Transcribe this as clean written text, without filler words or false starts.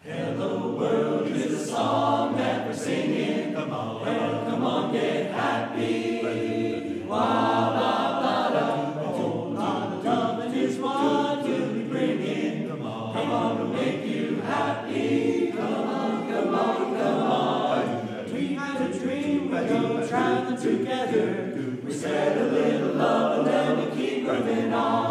Hello World is a song that we're singing. Come on, come on, get happy. Wah, ba, ba, da. A whole lot of love is what we'll be bringing. Come on, to make you happy. Come on, come on, come on. We had a dream, we go traveling together. We spread a little love and then we keep moving on.